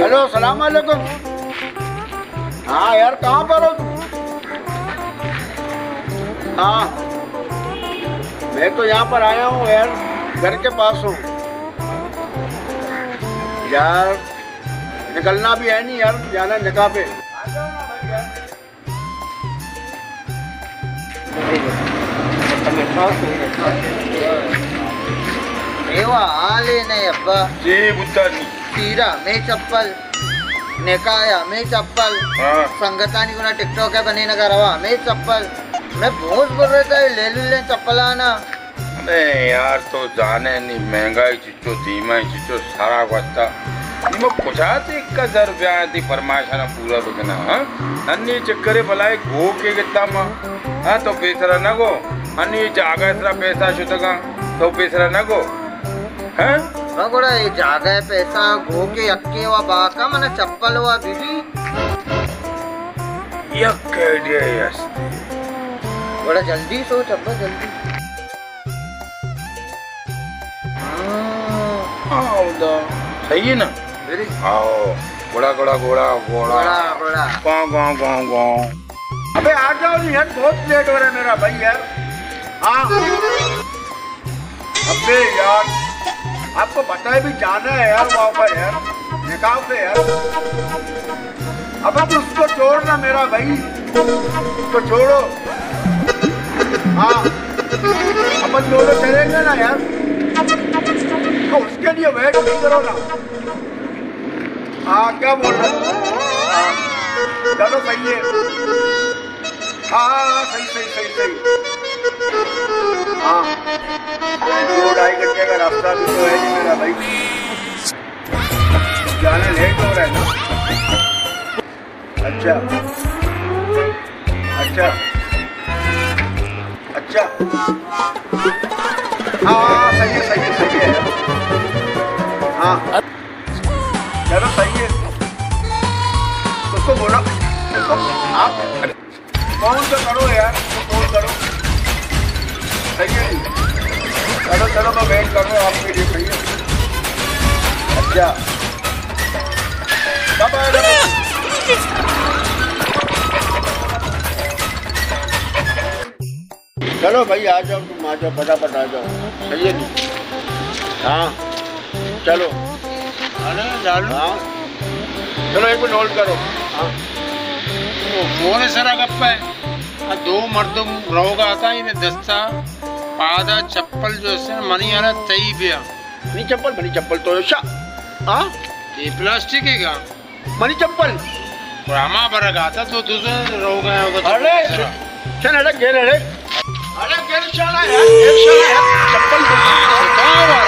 Hello सलाम वालेकुम। हाँ यार कहाँ पर हो तुम? हाँ मैं तो यहाँ पर आया हूँ यार, घर के पास हूँ यार। निकलना भी है नहीं यार, जाना निकाह पे। अब्बा जी बुद्धा जी तीरा में चप्पल निकाया में चप्पल संगतानी को टिकटॉक है बनी नगर रवा में चप्पल। मैं बहुत बोल रहा था ले ले चप्पल आना। अरे यार तो जाने नहीं महंगाई चिचो धीमा चिचो सारा बस्ता निमो कुछाती 1000 रुपया थी फरमाइशा पूरा रुकना। हाँ अन्नी चक्करे भलाई गो के कितना माँ। हाँ तो पैसरा न गो अन्नी जागा इतना पैसा शुतगा तो पैसरा न गो। हैं बगोड़ा ये जागा है पैसा गो के अक्के वा बाका मना चप्पल वा बीबी यक्के दिए यस बड़ा जल्दी सोच अब्बा जल्दी। आओ दो सही है ना मेरी आओ घोड़ा घोड़ा घोड़ा घोड़ा घोड़ा गाँव गाँव गाँव गाँव। अबे आ जाओ नहीं यार, बहुत लेट हो रहा है मेरा भाई यार। हाँ अबे यार आपको बताए भी जाना है यार वहाँ पर यार, निकाह पे यार। अब तो उसको छोड़ना मेरा भाई, उसको छोड़ो। हाँ अपन दोनों चलेंगे ना यार, तो उसके लिए वेट नहीं करो ना। हाँ क्या बोल रहे हो? हाँ चलो सही है। हाँ हाँ सही सही सही सही। हाँ 2-2.5 घंटे का रास्ता भी तो है जी मेरा भाई, जाने लेट हो रहा है ना। अच्छा अच्छा अच्छा हाँ सही है सही है सही है। हाँ चलो सही है। उसको बोलो उसको आप फोन तो करो यार, फोन करो। सही है चलो चलो मैं वेट कर रहा हूँ आपके लिए। सही है अच्छा कब आएगा? चलो भाई आ जाओ, तुम आ जाओ फटाफट आ जाओ। सही है जी हाँ चलो। हाँ चलो एक मिनट होल्ड करो। हाँ फोन है सर गप्पा है। 2 मर्दों रहोगा आता ही ने दस्ता पादा चप्पल जो है मनी आ रहा तई बिया मनी चप्पल तो ऐसा। हाँ ये प्लास्टिक है क्या मनी चप्पल रामा बरग आता तो दूसरे रहोगा। अरे चल अरे गेर चला यार, गेर चला यार चप्पल